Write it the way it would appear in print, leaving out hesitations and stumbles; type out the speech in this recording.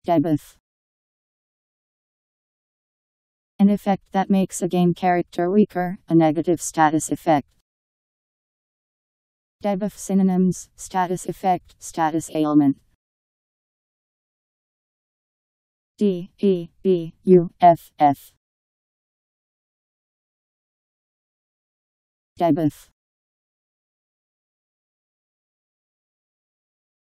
Debuff. An effect that makes a game character weaker, a negative status effect. Debuff synonyms: status effect, status ailment. Debuff. Debuff.